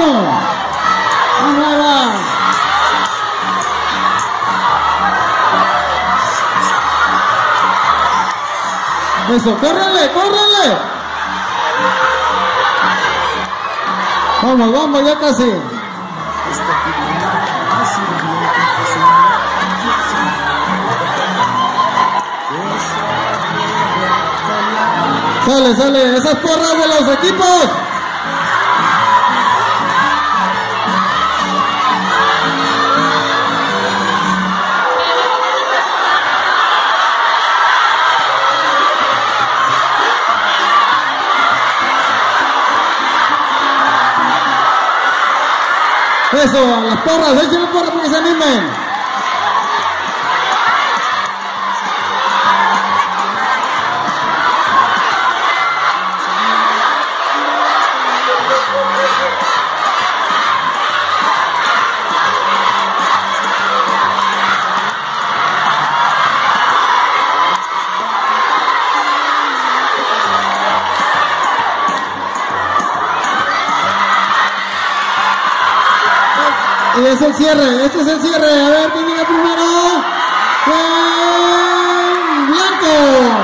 ¡Vamos! Eso, córrele, córrele. Vamos, vamos, ya casi. Sale, sale, esas porras de los equipos. Eso, las porras, échenle porras para que se animen. Y es el cierre, este es el cierre, a ver quién llega primero. ¡Blanco!